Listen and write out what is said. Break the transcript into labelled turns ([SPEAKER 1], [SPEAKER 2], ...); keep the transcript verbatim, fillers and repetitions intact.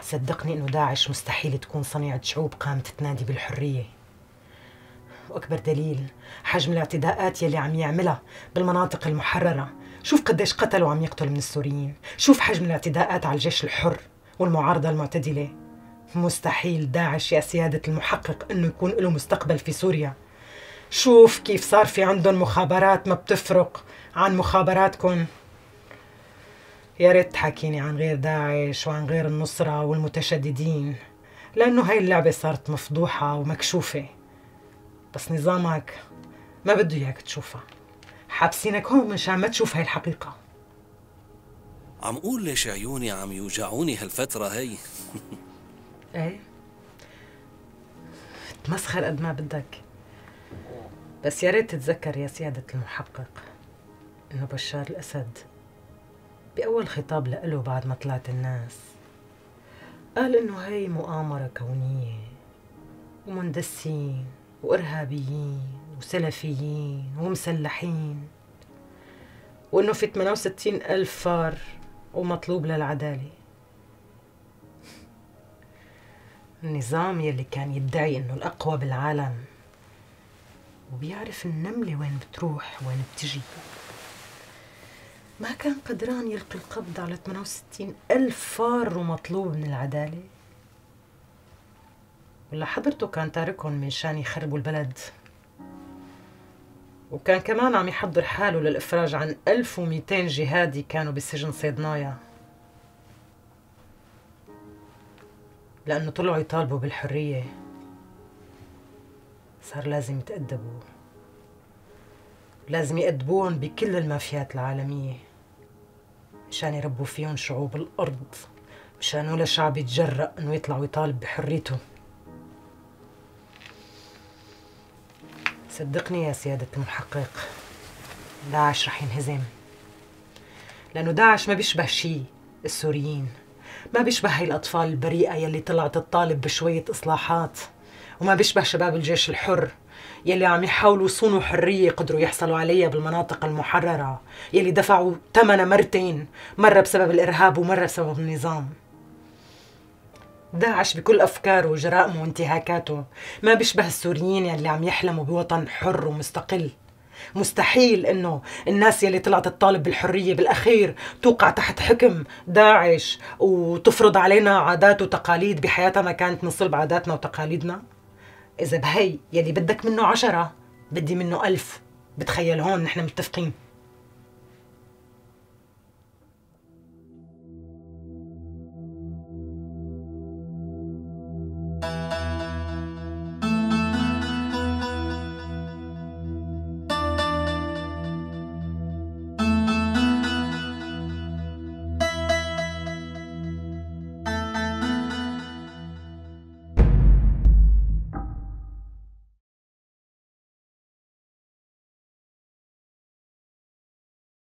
[SPEAKER 1] صدقني إنه داعش مستحيل تكون صنيعة شعوب قامت تنادي بالحرية. وأكبر دليل حجم الاعتداءات يلي عم يعملها بالمناطق المحررة. شوف قديش قتلوا عم يقتلوا من السوريين، شوف حجم الاعتداءات على الجيش الحر والمعارضة المعتدلة. مستحيل داعش يا سيادة المحقق إنه يكون له مستقبل في سوريا. شوف كيف صار في عندهم مخابرات ما بتفرق عن مخابراتكم. يا ريت تحكيني عن غير داعش وعن غير النصرة والمتشددين، لأنه هاي اللعبة صارت مفضوحة ومكشوفة. بس نظامك ما بده إياك تشوفها، حابسينك هون مشان ما تشوف هاي الحقيقة.
[SPEAKER 2] عم قول ليش عيوني عم يوجعوني هالفترة هي.
[SPEAKER 1] ايه تمسخر قد ما بدك، بس يا ريت تتذكر يا سيادة المحقق إنه بشار الأسد بأول خطاب لإله بعد ما طلعت الناس قال إنه هاي مؤامرة كونية ومندسين وإرهابيين وسلفيين ومسلحين، وإنه في ثمانية وستين ألف فار ومطلوب للعدالة. النظام يلي كان يدعي إنه الأقوى بالعالم وبيعرف النملة وين بتروح وين بتجي، ما كان قدران يلقي القبض على ثمانية وستين ألف فار ومطلوب من العدالة؟ ولا حضرته كان تاركهم من شان يخربوا البلد؟ وكان كمان عم يحضر حاله للإفراج عن ألف ومئتين جهادي كانوا بسجن صيدنايا، لأنه طلعوا يطالبوا بالحرية. صار لازم يتأدبوا، لازم يأدبوهم بكل المافيات العالمية مشان يربوا فيهم شعوب الأرض، مشان ولا شعب يتجرأ إنه يطلع ويطالب بحريته. صدقني يا سيادة المحقق، داعش رح ينهزم، لأنه داعش ما بيشبه شي السوريين، ما بيشبه هاي الأطفال البريئة يلي طلعت تطالب بشوية إصلاحات، وما بيشبه شباب الجيش الحر يلي عم يحاولوا يصونوا حرية قدروا يحصلوا عليها بالمناطق المحررة، يلي دفعوا ثمنها مرتين، مرة بسبب الإرهاب ومرة بسبب النظام. داعش بكل أفكاره وجرائمه وانتهاكاته ما بيشبه السوريين يلي عم يحلموا بوطن حر ومستقل. مستحيل إنه الناس يلي طلعت تطالب بالحرية بالأخير توقع تحت حكم داعش وتفرض علينا عادات وتقاليد بحياتها ما كانت من صلب عاداتنا وتقاليدنا. إذا بهي يلي بدك منه عشرة بدي منه ألف. بتخيل هون نحن متفقين.